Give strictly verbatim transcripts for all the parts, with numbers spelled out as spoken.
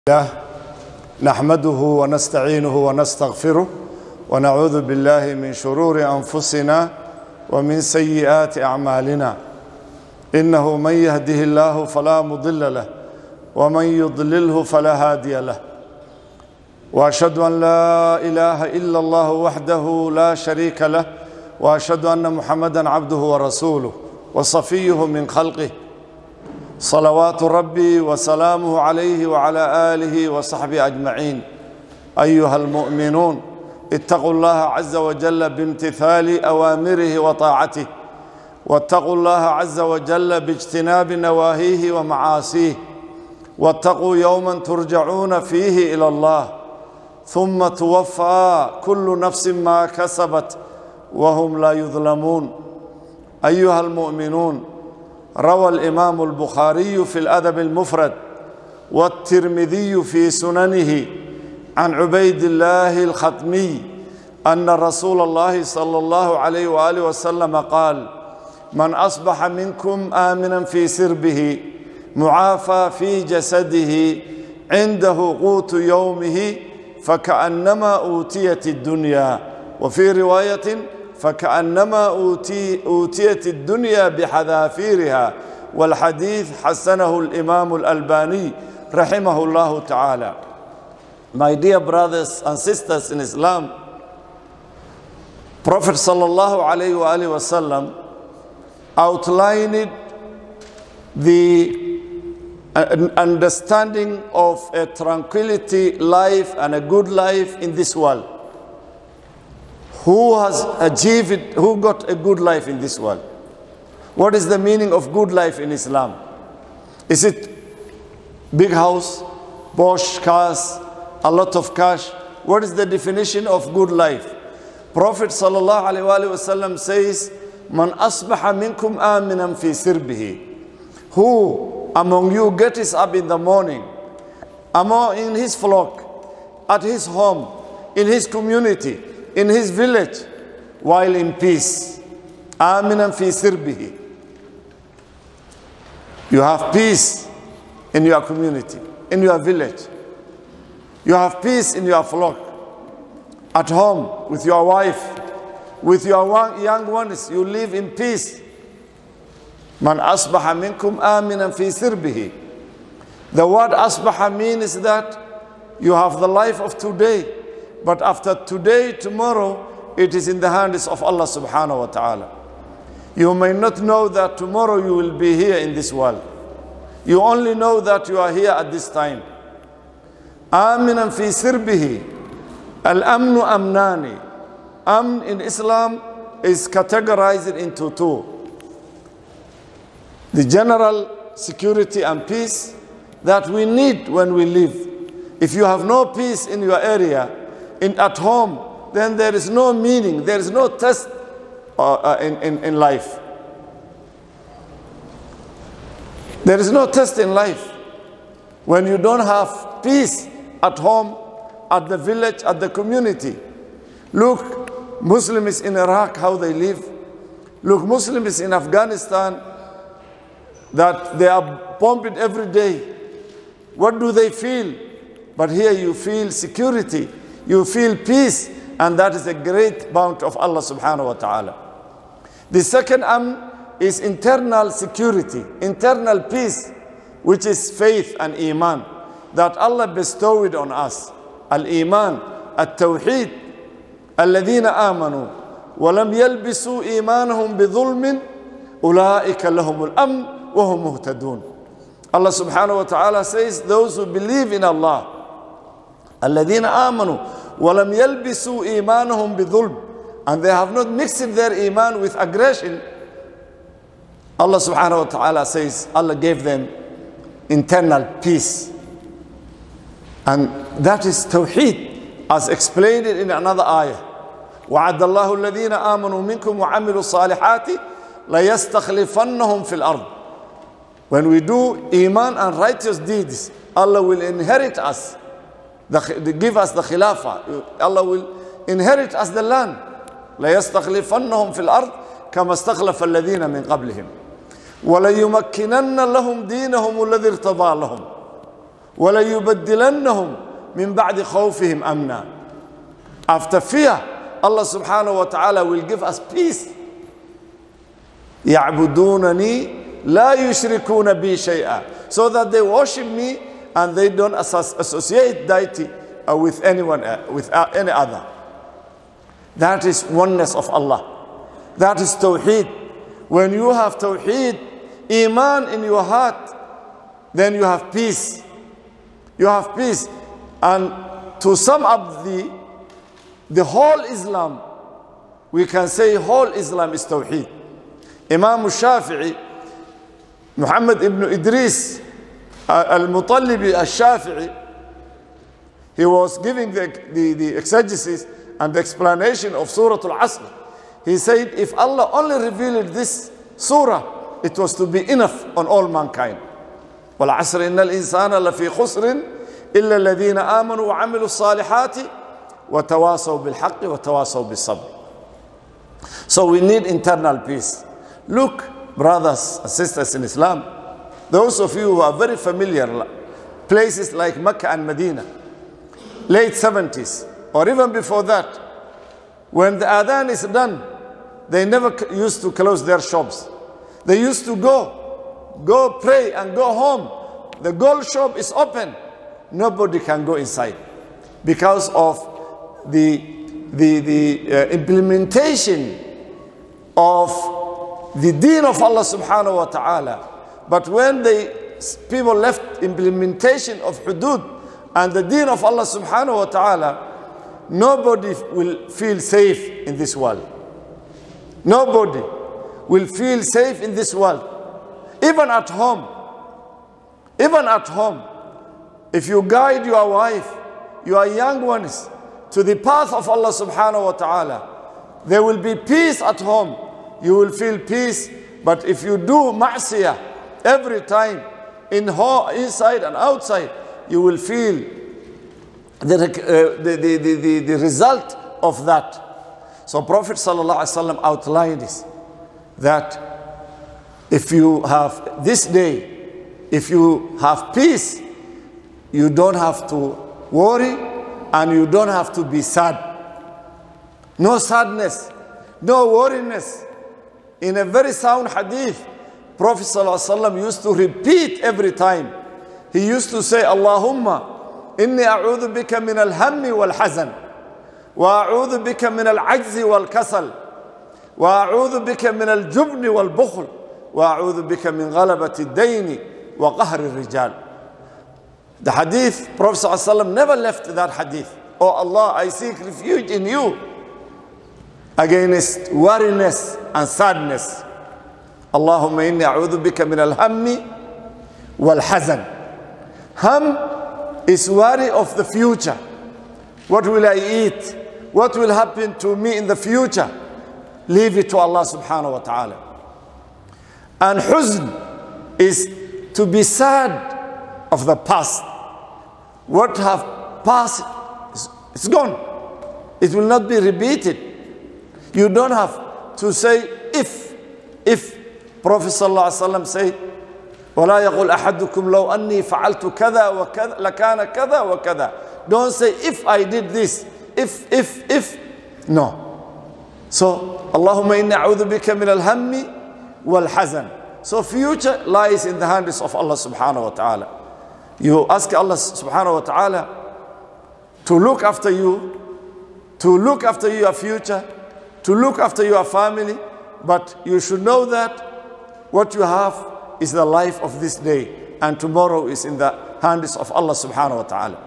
الله نحمده ونستعينه ونستغفره ونعوذ بالله من شرور أنفسنا ومن سيئات أعمالنا إنه من يهده الله فلا مضل له ومن يضلله فلا هادي له وأشهد أن لا إله إلا الله وحده لا شريك له وأشهد أن محمدا عبده ورسوله وصفيه من خلقه صلوات ربي وسلامه عليه وعلى آله وصحبه أجمعين. أيها المؤمنون اتقوا الله عز وجل بامتثال أوامره وطاعته، واتقوا الله عز وجل باجتناب نواهيه ومعاصيه، واتقوا يوما ترجعون فيه إلى الله ثم توفى كل نفس ما كسبت وهم لا يظلمون. أيها المؤمنون، روى الإمام البخاري في الأدب المفرد والترمذي في سننه عن عبيد الله الختمي أن رسول الله صلى الله عليه وآله وسلم قال: من أصبح منكم آمنا في سربه معافى في جسده عنده قوت يومه فكأنما أوتيت الدنيا، وفي رواية فكأنما أوتي أوتيت الدنيا بحذافيرها. والحديث حسنه الإمام الألباني رحمه الله تعالى. My dear brothers and sisters in Islam, Prophet sallallahu alayhi wa alayhi wa sallam outlined the understanding of a tranquility life and a good life in this world. Who has achieved it, who got a good life in this world? What is the meaning of good life in Islam? Is it big house, Porsche cars, a lot of cash? What is the definition of good life? Prophet sallallahu alaihi wasallam says, "Man asbaha minkum aminan fi sirbihi." Who among you gets up in the morning, among in his flock, at his home, in his community, in his village, while in peace. Aminan fi sirbihi. You have peace in your community, in your village. You have peace in your flock, at home, with your wife, with your young ones. You live in peace. Man asbaha minkum aminan fi sirbihi. The word asbaha means that you have the life of today, but after today, tomorrow, it is in the hands of Allah subhanahu wa ta'ala. You may not know that tomorrow you will be here in this world. You only know that you are here at this time. Aminan fi sirbihi. Al-amnu amnani. Amn in Islam is categorized into two. The general security and peace that we need when we live. If you have no peace in your area, in at home, then there is no meaning, there is no test uh, uh, in, in, in life. There is no test in life. When you don't have peace at home, at the village, at the community. Look, Muslims in Iraq, how they live. Look, Muslims in Afghanistan, that they are bombed every day. What do they feel? But here you feel security. You feel peace, and that is a great bounty of Allah subhanahu wa ta'ala. The second amn is internal security, internal peace, which is faith and iman, that Allah bestowed on us. Al-iman, al-tawheed, alladhina amanu, walam yalbisu imanahum bidhulmin, ulaika lahumul amn, wa hum muhtadun. Allah subhanahu wa ta'ala says, those who believe in Allah, الذين آمنوا ولم يلبسوا إيمانهم بظلم, and they have not mixed their iman with aggression. Allah subhanahu wa ta'ala says Allah gave them internal peace, and that is tawheed, as explained in another ayah. وعد الله الذين آمنوا منكم وعملوا الصالحات ليستخلفنهم في الأرض. When we do iman and righteous deeds, Allah will inherit us. The, give us the khilafah. Allah will inherit us the land. لَيَسْتَخْلِفَنَّهُمْ فِي الْأَرْضِ كَمَا اسْتَخْلَفَ الَّذِينَ مِنْ قَبْلِهِمْ وَلَيُمَكِّنَنَّ لَهُمْ دِينَهُمُ الَّذِي ارْتَضَىٰ لَهُمْ وَلَيُبَدِّلَنَّهُمْ مِنْ بَعْدِ خَوْفِهِمْ أَمْنًا. After fear, Allah subhanahu wa ta'ala will give us peace. يَعْبُدُونَنِي لَا يُشْرِكُونَ بِي شَيْئًا. So that they worship me and they don't associate deity with anyone, with any other. That is oneness of Allah. That is Tawheed. When you have Tawheed, Iman in your heart, then you have peace. You have peace. And to sum up the, the whole Islam, we can say whole Islam is Tawheed. Imam al-Shafi'i, Muhammad ibn Idris al-Mutallibi al-Shafi'i, he was giving the, the, the exegesis and the explanation of Surah Al-Asr. He said, if Allah only revealed this surah, it was to be enough on all mankind. وَالْعَصْرِ إِنَّ الْإِنسَانَ لَفِي خُسْرٍ إِلَّا الَّذِينَ آمَنُوا وَعَمِلُوا الصَّالِحَاتِ وَتَوَاصَوْا بِالْحَقِّ وَتَوَاصَوْا بِالصَّبْرِ. So we need internal peace. Look, brothers and sisters in Islam, those of you who are very familiar, places like Mecca and Medina, late seventies, or even before that, when the adhan is done, they never used to close their shops. They used to go, go pray and go home. The gold shop is open. Nobody can go inside because of the, the, the uh, implementation of the deen of Allah subhanahu wa ta'ala. But when the people left implementation of hudud and the deen of Allah subhanahu wa ta'ala, nobody will feel safe in this world. Nobody will feel safe in this world. Even at home. Even at home. If you guide your wife, your young ones, to the path of Allah subhanahu wa ta'ala, there will be peace at home. You will feel peace. But if you do ma'siyah every time, in inside and outside, you will feel the, uh, the, the, the, the, the result of that. So Prophet sallallahu alaihi wasallam outlined this, that if you have this day, if you have peace, you don't have to worry and you don't have to be sad. No sadness, no worriness. In a very sound hadith, Prophet sallallahu alaihi wasallam used to repeat every time. He used to say, Allahumma inni a'udhu bika min al-hammi wal-hazan, wa a'udhu bika min al-ajzi wal-kasal, wa a'udhu bika min al-jubni wal-bukhl, wa a'udhu bika min ghalabati ad-dayni wa qahri al-rijal. The hadith, Prophet sallallahu alaihi wasallam never left that hadith. Oh Allah, I seek refuge in you against weariness and sadness. Allahumma inni a'udhu bika min al-hammi wal-hazan. Ham is worry of the future. What will I eat? What will happen to me in the future? Leave it to Allah subhanahu wa ta'ala. And huzn is to be sad of the past. What have passed, it's gone. It will not be repeated. You don't have to say if. If Prophet sallallahu alaihi wasallam said, وَلَا يَقُلْ أَحَدُكُمْ لَوْ أَنِّي فَعَلْتُ كَذَا وَكَذَا لَكَانَ كَذَا وَكَذَا. Don't say if I did this, if, if, if. No. So, Allahumma inni a'udhu bika min al-hammi wal-hazan. So future lies in the hands of Allah subhanahu wa ta'ala. You ask Allah subhanahu wa ta'ala to look after you, to look after your future, to look after your family, but you should know that what you have is the life of this day, and tomorrow is in the hands of Allah subhanahu wa ta'ala.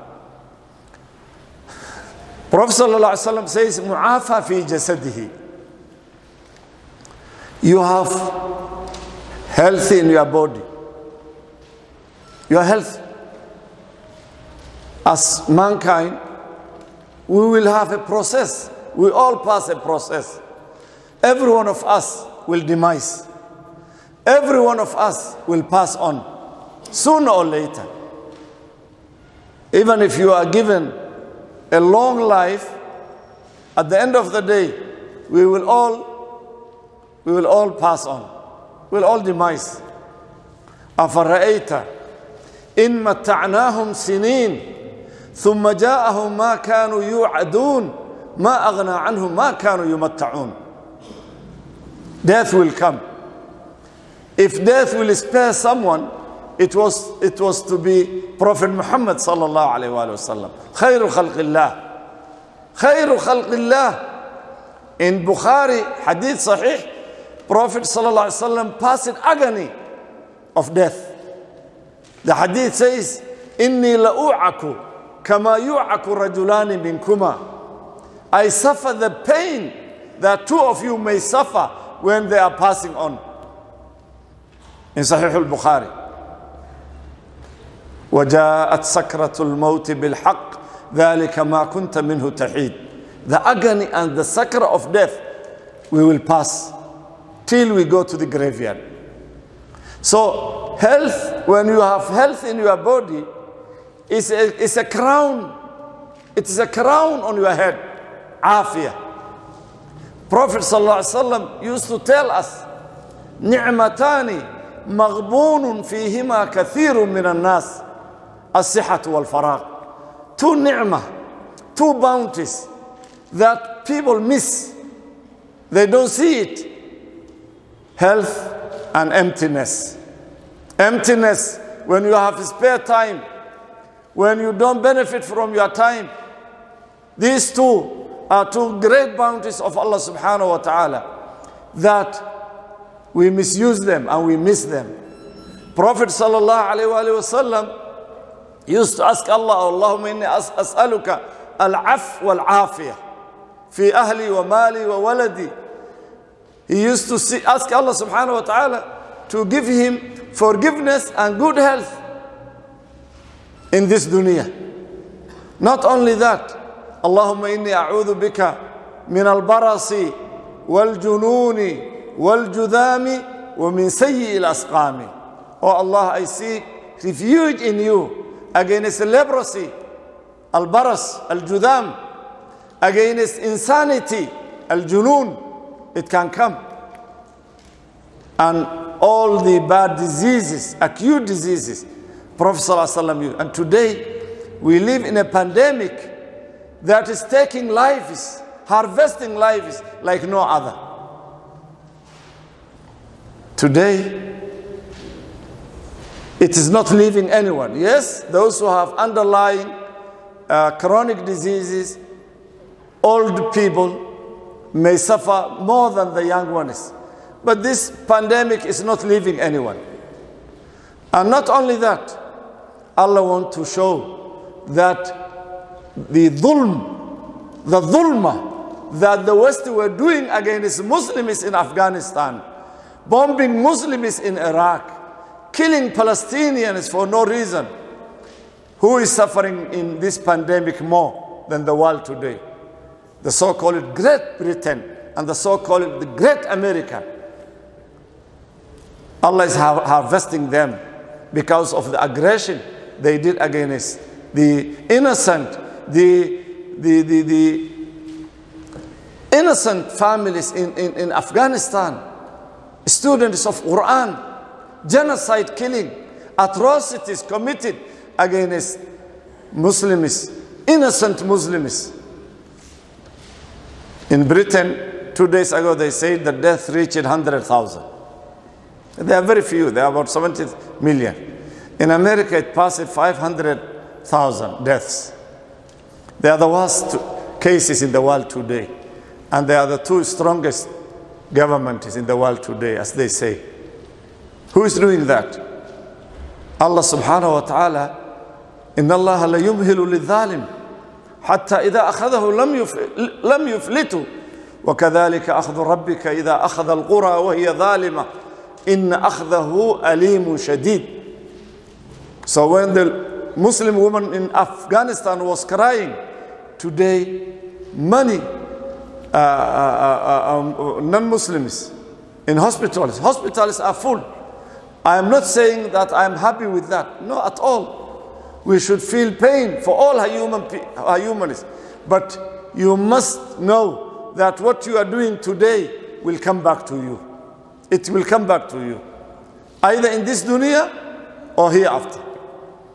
Prophet sallallahu alaihi wasallam says, mu'afa fi jasadihi. You have health in your body. You are healthy. As mankind, we will have a process. We all pass a process. Every one of us will demise. Every one of us will pass on, sooner or later. Even if you are given a long life, at the end of the day, we will all, we will all pass on. We will all demise. أَفَرَأَيْتَ إن متعناهم سنين ثم جاءهم ما كانوا يوعدون ما أغنى عنهم ما كانوا يمتعون. Death will come. If death will spare someone, it was, it was to be Prophet Muhammad sallallahu alayhi wa sallam. خير خلق الله. خير خلق الله. In Bukhari, hadith sahih, Prophet sallallahu alayhi wa sallam passed agony of death. The hadith says, إني لأوعك كما يوعك رجلان منكما. I suffer the pain that two of you may suffer when they are passing on. In Sahih al-Bukhari. وجاءت سكرة الموت بالحق ذلك ما كنت منه تحيد. The agony and the sakra of death, we will pass till we go to the graveyard. So health, when you have health in your body, is a, is a crown. It is a crown on your head. Afiyah. Prophet sallallahu alaihi wasallam used to tell us, نعمتان مغبون فيهما كثير من الناس الصحة والفراغ. Two ni'mah, two bounties that people miss. They don't see it. Health and emptiness. Emptiness when you have spare time, when you don't benefit from your time. These two are two great bounties of Allah subhanahu wa ta'ala that we misuse them and we miss them. Prophet sallallahu alayhi wa sallam used to ask Allah, Allahumma inni as'aluka al-af wal-afiyah fi ahli wa mali wa waladi. He used to see, ask Allah subhanahu wa ta'ala to give him forgiveness and good health in this dunya. Not only that, Allahumma inni a'udhu bika min al-barasi wal-jununi wal-judami wa min sayyi al-asqami. Oh Allah, I seek refuge in you against leprosy, al-baras, al-judam, against insanity, al-junun. It can come. And all the bad diseases, acute diseases, Prophet sallallahu alaihi wasallam used. And today, we live in a pandemic that is taking lives, harvesting lives like no other. Today, it is not leaving anyone. Yes, those who have underlying uh, chronic diseases, old people may suffer more than the young ones. But this pandemic is not leaving anyone. And not only that, Allah wants to show that the dhulm, the dhulma that the West were doing against Muslims in Afghanistan, bombing Muslims in Iraq, killing Palestinians for no reason. Who is suffering in this pandemic more than the world today? The so-called Great Britain and the so-called the Great America. Allah is har harvesting them because of the aggression they did against the innocent, the, the, the, the innocent families in, in, in Afghanistan, students of Quran, genocide killing, atrocities committed against Muslims, innocent Muslims. In Britain, two days ago, they said the death reached one hundred thousand. They are very few. They are about seventy million. In America, it passed five hundred thousand deaths. They are the worst cases in the world today. And they are the two strongest governments in the world today, as they say. Who is doing that? Allah subhanahu wa ta'ala, إِنَّ اللَّهَ لَيُمْهِلُ لِلظَّالِمِ حتى إذا أخذه لم لم يفلته وكذلك أخذ ربك إذا أخذ القرى وهي ظالمة إن أخذه أليم شديد. So when the Muslim woman in Afghanistan was crying, today many uh, uh, uh, um, non-Muslims in hospitals, hospitals are full. I am not saying that I am happy with that, no at all. We should feel pain for all our, human, our humanists. But you must know that what you are doing today will come back to you. It will come back to you. Either in this dunya or hereafter.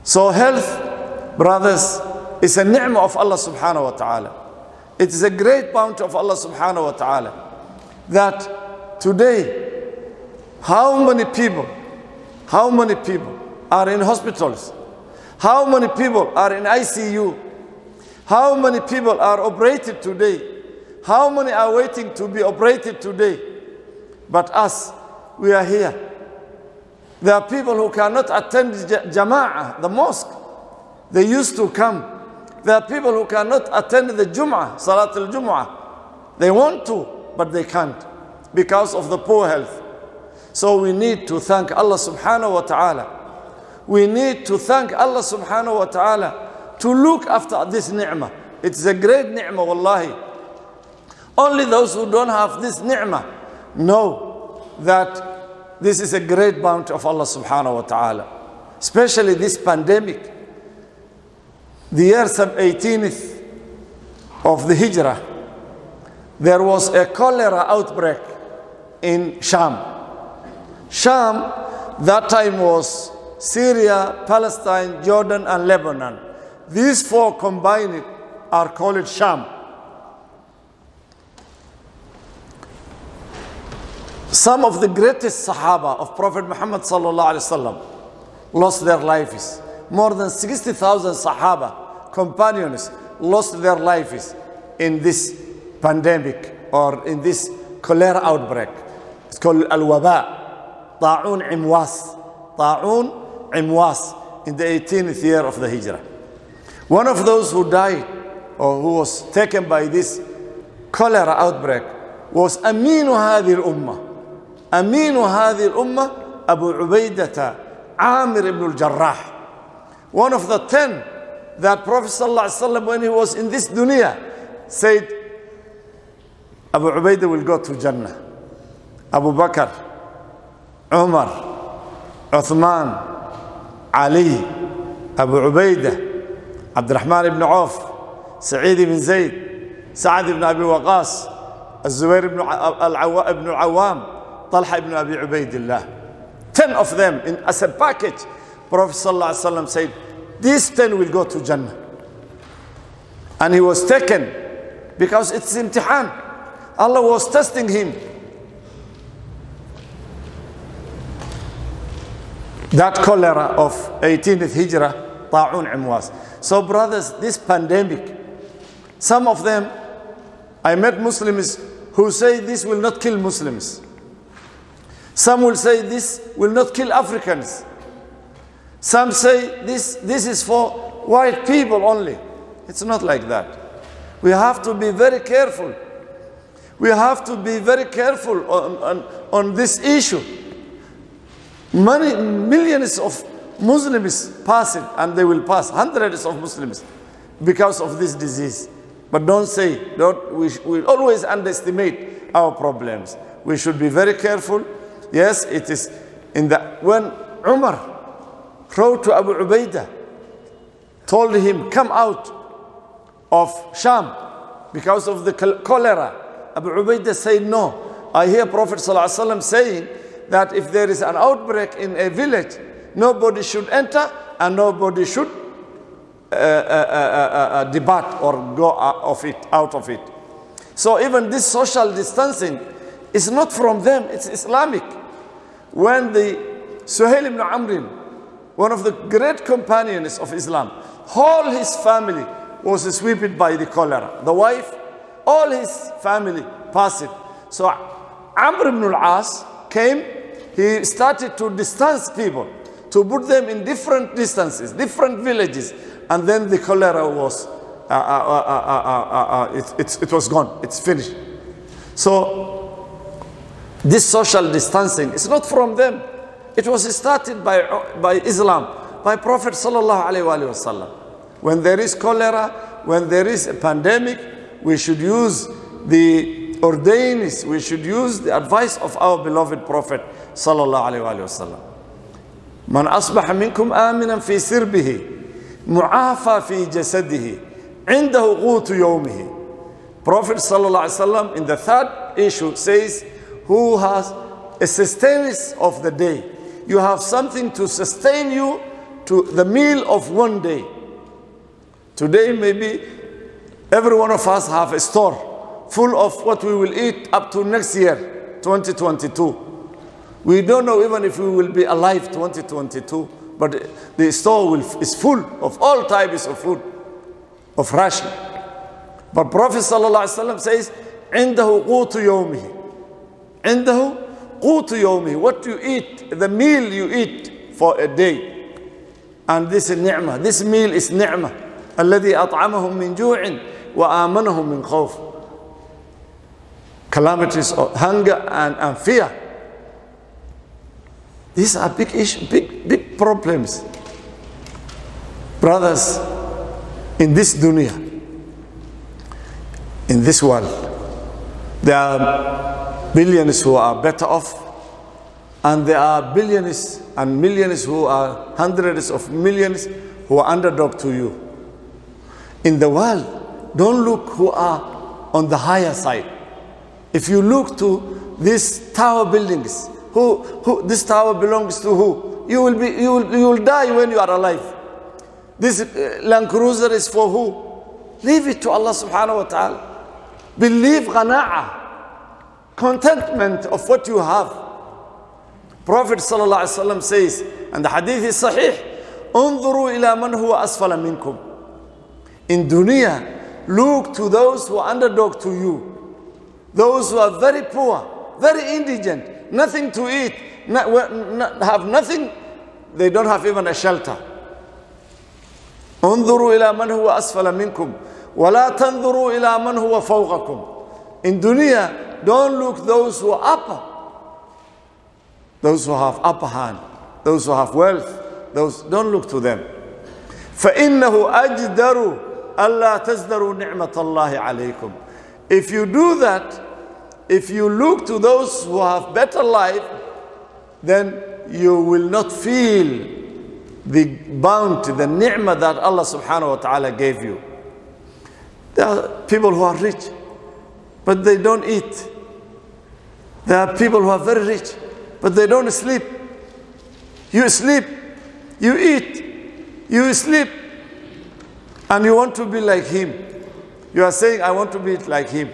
So health, brothers, is a ni'mah of Allah subhanahu wa ta'ala. It is a great bounty of Allah subhanahu wa ta'ala that today, how many people, how many people are in hospitals? How many people are in I C U? How many people are operated today? How many are waiting to be operated today? But us, we are here. There are people who cannot attend Jama'ah, the mosque. They used to come. There are people who cannot attend the Jum'ah, Salat al-Jum'ah. They want to, but they can't because of the poor health. So we need to thank Allah subhanahu wa ta'ala. We need to thank Allah subhanahu wa ta'ala to look after this ni'mah. It's a great ni'mah, wallahi. Only those who don't have this ni'mah know that this is a great bounty of Allah subhanahu wa ta'ala. Especially this pandemic. The year eighteenth of the Hijrah, there was a cholera outbreak in Sham. Sham, that time was Syria, Palestine, Jordan, and Lebanon. These four combined are called Sham. Some of the greatest Sahaba of Prophet Muhammad sallallahu alaihi wasallam lost their lives. More than sixty thousand Sahaba, companions, lost their lives in this pandemic or in this cholera outbreak. It's called Al-Waba, Ta'un Imwas, Ta'un Imwas, in the eighteenth year of the Hijrah. One of those who died or who was taken by this cholera outbreak was Aminu Hadhi al-Ummah. Aminu Hadhi al-Ummah, Abu Ubaidah Amir ibn al-Jarrah. One of the ten that Prophet ﷺ, when he was in this dunya, said, Abu Ubaidah will go to Jannah. Abu Bakr, Umar, Uthman, Ali, Abu Ubaidah, Abdurrahman ibn Auf, Sa'id ibn Zayd, Sa'ad ibn Abi Waqas, Al-Zubair ibn Al-Awwam, Talha ibn Abi Ubaidillah. Ten of them in, as a package. Prophet ﷺ said, these ten will go to Jannah. And he was taken because it's imtihan. Allah was testing him. That cholera of eighteenth Hijrah, Ta'un Imwas. So brothers, this pandemic, some of them, I met Muslims who say this will not kill Muslims. Some will say this will not kill Africans. Some say this, this is for white people only. It's not like that. We have to be very careful. We have to be very careful on, on, on this issue. Many millions of Muslims pass it, and they will pass hundreds of Muslims because of this disease. But don't say, don't, we, we always underestimate our problems. We should be very careful. Yes, it is in the, when Umar wrote to Abu Ubaidah, told him, come out of Sham because of the cholera. Abu Ubaidah said, no. I hear Prophet ﷺ saying that if there is an outbreak in a village, nobody should enter and nobody should uh, uh, uh, uh, depart or go out of it, out of it. So even this social distancing is not from them, it's Islamic. When the Suhail ibn Amr, one of the great companions of Islam, all his family was swept by the cholera. The wife, all his family passed it. So Amr ibn al-As came, he started to distance people, to put them in different distances, different villages, and then the cholera was, uh, uh, uh, uh, uh, uh, it, it, it was gone, it's finished. So this social distancing is not from them. It was started by, by Islam, by Prophet sallallahu alaihi wasallam. When there is cholera, when there is a pandemic, we should use the ordainings, we should use the advice of our beloved Prophet sallallahu alaihi wasallam. Man asbaha minkum aminan fi sirbihi, mu'afa fi jasadihi, indahu qutu yawmihi. Prophet sallallahu alaihi wasallam in the third issue says, who has a sustenance of the day. You have something to sustain you to the meal of one day. Today, maybe every one of us have a store full of what we will eat up to next year, twenty twenty-two. We don't know even if we will be alive twenty twenty-two, but the store will, is full of all types of food, of ration. But Prophet ﷺ says, عنده قوت يومه. عنده قوت يومه. What you eat, the meal you eat for a day. And this is ni'mah. This meal is ni'mah. الذي أطعمهم من جوع وآمنهم من خوف. Calamities of hunger and, and fear. These are big issues, big, big problems. Brothers, in this dunya, in this world, there are billions who are better off, and there are billions and millions who are hundreds of millions who are underdog to you. In the world, don't look who are on the higher side. If you look to these tower buildings, who, who this tower belongs to who? You will be, you will, you will die when you are alive. This uh, Land Cruiser is for who? Leave it to Allah subhanahu wa ta'ala. Believe qana'ah, contentment of what you have. Prophet sallallahu alaihi wasallam says, and the hadith is sahih, انظروا إلى من هو أسفل منكم. In dunya, look to those who are underdog to you. Those who are very poor, very indigent, nothing to eat, not, not, have nothing, they don't have even a shelter. انظروا إلى من هو أسفل منكم ولا تنظروا إلى من هو فوقكم. In dunya, don't look those who are upper, those who have upper hand, those who have wealth, those, don't look to them. فإنه أجدر ألا تزدروا نعمة الله عليكم. If you do that, if you look to those who have better life, then you will not feel the bounty, the ni'mah that Allah subhanahu wa ta'ala gave you. There are people who are rich, but they don't eat. There are people who are very rich, but they don't sleep. You sleep, you eat, you sleep, and you want to be like him. You are saying, I want to be like him.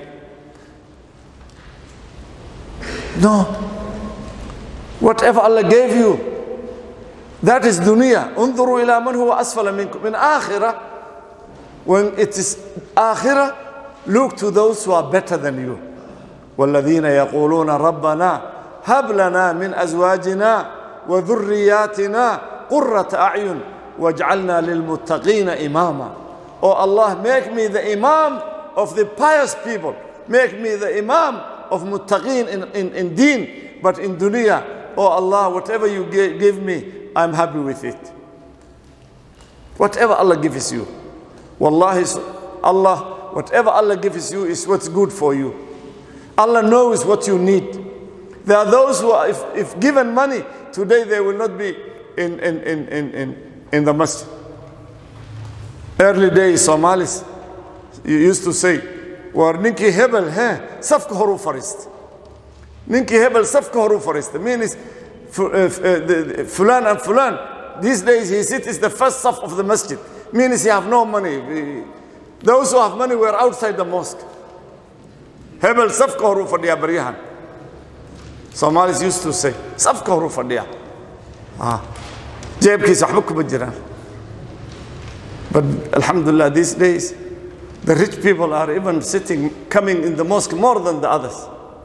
No. Whatever Allah gave you, that is dunya. انظروا إلى من هو أسفل منكم. In akhirah, when it is akhirah, look to those who are better than you. والذين يقولون ربنا هب لنا من أزواجنا وذرياتنا قرة أعين واجعلنا للمتقين إماما. Oh Allah, make me the imam of the pious people. Make me the imam of muttaqeen in, in, in deen, but in dunya. Oh Allah, whatever you give, give me, I'm happy with it. Whatever Allah gives you. Wallahi, Allah, whatever Allah gives you is what's good for you. Allah knows what you need. There are those who are, if, if given money, today they will not be in, in, in, in, in, in the masjid. Early days, Somalis you used to say, war ninki hebel, he, safka horu farist. Ninki hebel, safka horu farist. The meaning is, fulan and fulan, these days he sits the first saf of the masjid. Means he have no money. Those who have money were outside the mosque. Hebel, safka horu fardiya barihan. Somalis used to say, safka horu fardiya. Ah, jeb ki sahbuk bajiran. But alhamdulillah, these days, the rich people are even sitting, coming in the mosque more than the others.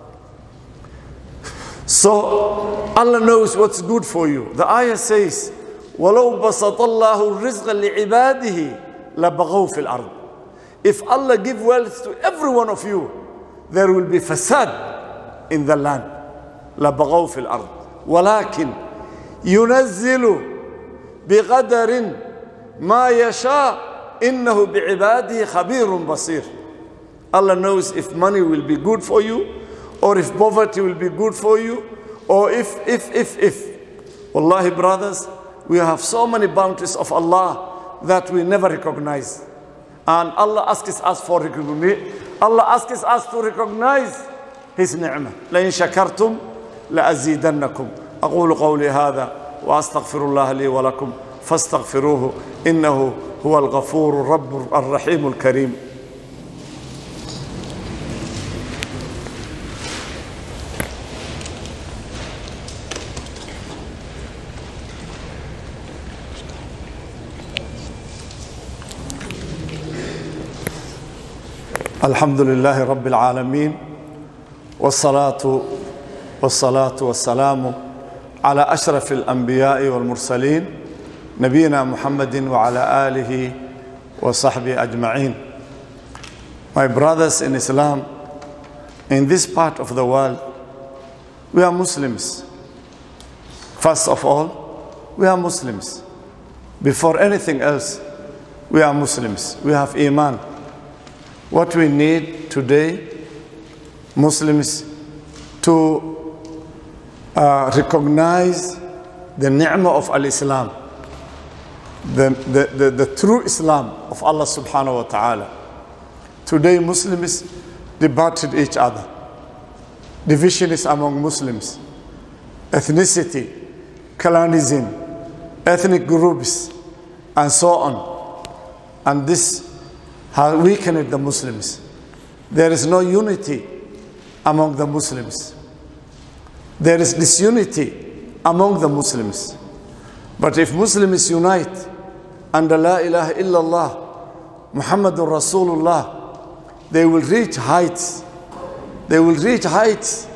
So Allah knows what's good for you. The ayah says, وَلَوْ بَسَطَ اللَّهُ الرِّزْقَ لِعِبَادِهِ لَبَغَوْا فِي الْأَرْضِ. If Allah give wealth to every one of you, there will be fasad in the land. لَبَغَوْا فِي الْأَرْضِ وَلَكِنْ يُنَزِّلُ بِقَدَرٍ ما يشاء إنه بعباده خبير بصير. Allah knows if money will be good for you, or if poverty will be good for you, or if, if, if, if. Wallahi, brothers, we have so many bounties of Allah that we never recognize. And Allah asks us for recognition. Allah asks us to recognize His ni'mah. لَإِن شَكَرْتُمْ لَأَزِيدَنَّكُمْ. أقول قولي هذا وأستغفر الله لي ولكم فاستغفروه إنه هو الغفور الرب الرحيم الكريم. الحمد لله رب العالمين، والصلاة والصلاة والسلام على أشرف الأنبياء والمرسلين نبينا محمد وعلى آله وصحبه أجمعين. My brothers in Islam, in this part of the world, we are Muslims. First of all, we are Muslims. Before anything else, we are Muslims. We have Iman. What we need today, Muslims, to uh, recognize the ni'mah of al-Islam, the, the, the, the true Islam of Allah subhanahu wa ta'ala. Today Muslims debated each other. Division is among Muslims. Ethnicity, clanism, ethnic groups, and so on. And this has weakened the Muslims. There is no unity among the Muslims. There is disunity among the Muslims. But if Muslims unite under La ilaha illallah, Muhammadur Rasulullah, they will reach heights. They will reach heights.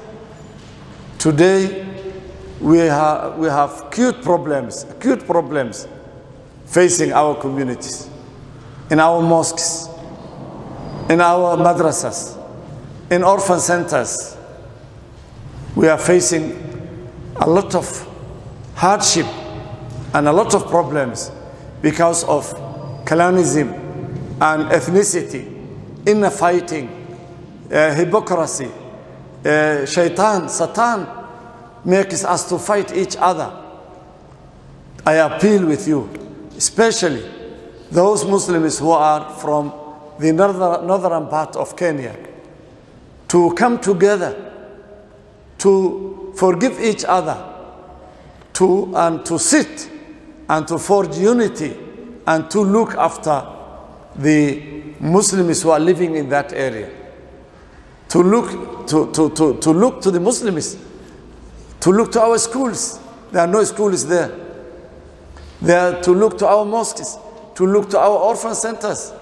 Today, we have, we have acute problems, acute problems facing our communities, in our mosques, in our madrasas, in orphan centers. We are facing a lot of hardship and a lot of problems because of clanism and ethnicity, inner fighting, uh, hypocrisy, uh, shaitan, Satan makes us to fight each other. I appeal with you, especially those Muslims who are from the northern, northern part of Kenya, to come together, to forgive each other, to, and to sit and to forge unity and to look after the Muslims who are living in that area. To look to, to, to, to look to the Muslims, to look to our schools. There are no schools there. They are to look to our mosques, to look to our orphan centers.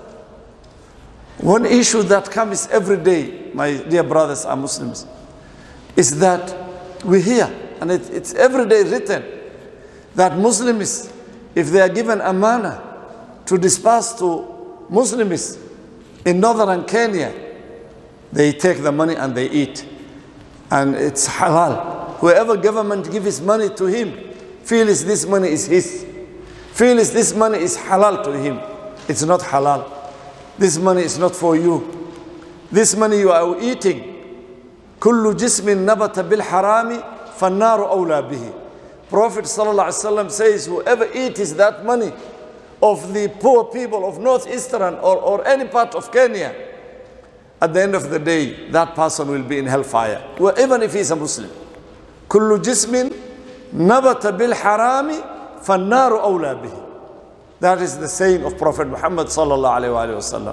One issue that comes every day, my dear brothers and Muslims, is that we hear, and it, it's every day written, that Muslims, if they are given a manna to disperse to Muslims in northern Kenya, they take the money and they eat. And it's halal. Whoever government gives money to him feels this money is his. Feels this money is halal to him. It's not halal. This money is not for you. This money you are eating. كل جسم نبت بالحرام فالنار أولى به. Prophet sallallahu alaihi wasallam says, whoever eats that money of the poor people of northeastern or, or any part of Kenya, at the end of the day, that person will be in hellfire, well, even if he's a Muslim. كل جسم نبت بالحرام فالنار أولى به. That is the saying of Prophet Muhammad sallallahu alaihi wasallam.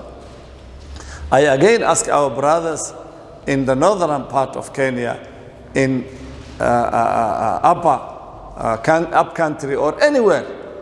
I again ask our brothers in the northern part of Kenya, in uh, uh, uh, upper uh, can, up country or anywhere,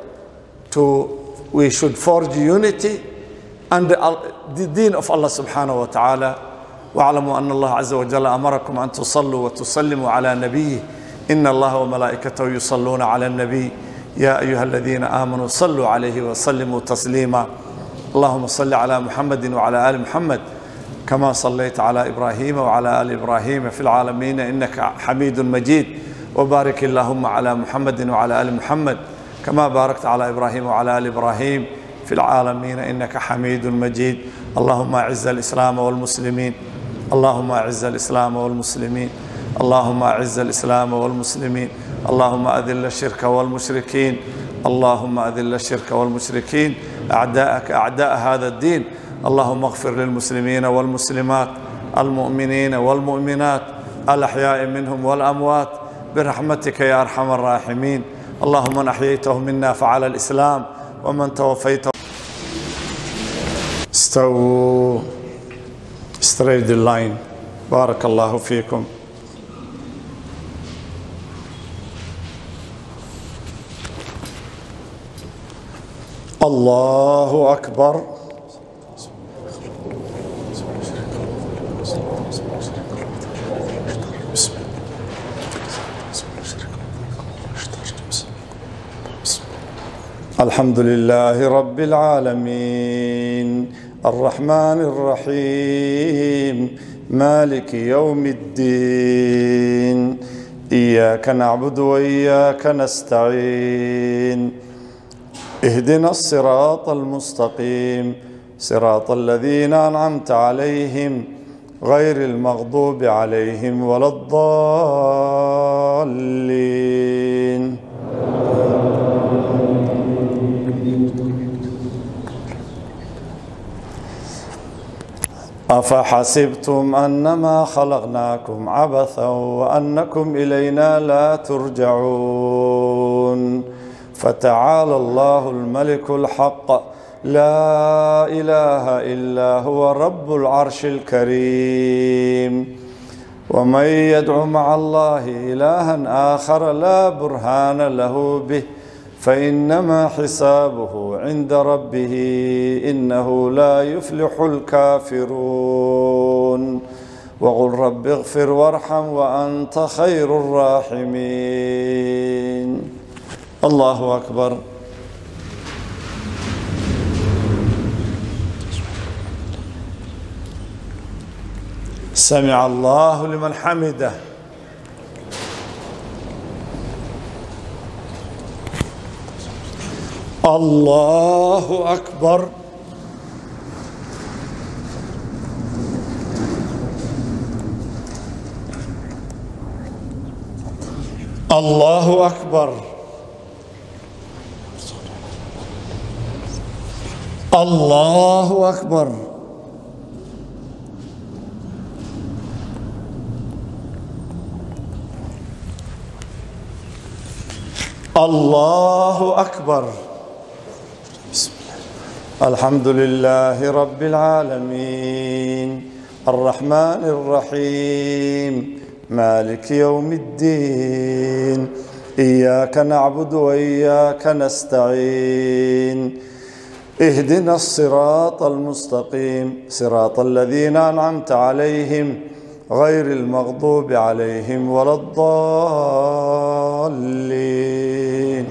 to we should forge unity and the, the deen of Allah subhanahu wa ta'ala. وَاعْلَمُوا أَنَّ اللَّهَ عَزَّ وَجَلَّ أَمَرَكُمْ أَن تُصَلُّوا وَتُسَلِّمُوا عَلَى نَبِيِّهِ إِنَّ اللَّهَ وَمَلَائِكَتَهُ يُصَلُّونَ عَلَى النَّبِيِّ يَا أَيُّهَا الَّذِينَ آمَنُوا صَلُّوا عَلَيْهِ وَسَلِّمُوا تَسْلِيمًا اللهم صل على محمد وعلى آل محمد كما صليت على إبراهيم وعلى آل إبراهيم في العالمين إنك حميد مجيد وبارك اللهم على محمد وعلى آل محمد كما باركت على إبراهيم وعلى آل إبراهيم في العالمين إنك حميد مجيد اللهم أعز الإسلام والمسلمين اللهم أعز الإسلام والمسلمين اللهم أعز الإسلام والمسلمين اللهم أذل الشرك والمشركين اللهم أذل الشرك والمشركين أعداءك أعداء هذا الدين اللهم اغفر للمسلمين والمسلمات المؤمنين والمؤمنات الأحياء منهم والأموات برحمتك يا أرحم الراحمين اللهم من أحييته منا فعلى الإسلام ومن توفيته. استووا straight the line. بارك الله فيكم. الله أكبر. الحمد لله رب العالمين الرحمن الرحيم مالك يوم الدين إياك نعبد وإياك نستعين اهدنا الصراط المستقيم صراط الذين أنعمت عليهم غير المغضوب عليهم ولا الضالين. أفحسبتم أنما خلقناكم عبثا وأنكم إلينا لا ترجعون فتعالى الله الملك الحق لا إله إلا هو رب العرش الكريم. ومن يدع مع الله إلها آخر لا برهان له به فإنما حسابه عند ربه إنه لا يفلح الكافرون. وقل رب اغفر وارحم وأنت خير الراحمين. الله أكبر. سمع الله لمن حمده. الله أكبر. الله أكبر. الله أكبر. الله أكبر. الحمد لله رب العالمين الرحمن الرحيم مالك يوم الدين إياك نعبد وإياك نستعين اهدنا الصراط المستقيم صراط الذين أنعمت عليهم غير المغضوب عليهم ولا الضالين.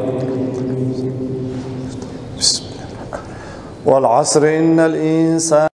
والعصر إن الإنسان